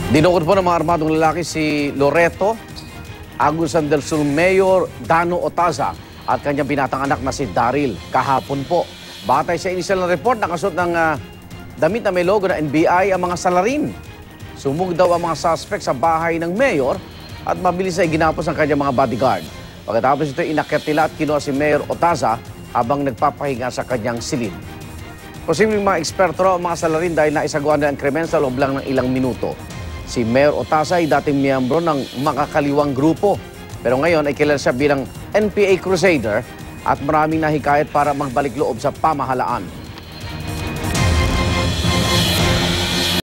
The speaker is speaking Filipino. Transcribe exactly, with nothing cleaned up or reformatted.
Dinukot po ng mga armadong lalaki si Loreto, Agusan del Sur Mayor Dano Otaza at kanyang binatang anak na si Daryl kahapon po. Batay sa initial na report, nakasuot ng uh, damit na may logo na N B I ang mga salarin. Sumug daw ang mga suspect sa bahay ng mayor at mabilis ay ginapos ang kanyang mga bodyguard. Pagkatapos ito, inakyat nila at kinuha si Mayor Otaza habang nagpapahinga sa kanyang silid. Posibleng mga eksperto raw ang mga salarin dahil naisagawa na ang krimen sa loob lang ng ilang minuto. Si Mayor Otaza ay dating miyembro ng makakaliwang grupo. Pero ngayon ay kilala siya bilang N P A Crusader at maraming nahikayat para magbalik loob sa pamahalaan.